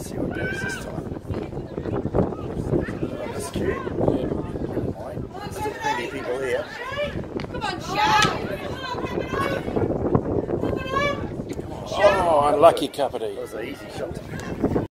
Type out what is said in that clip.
Let's see what goes this time. That's cute. Yeah. Still plenty of people here. Come on, Shark! Come on. Oh, unlucky cuppity. That was an easy shot to pick.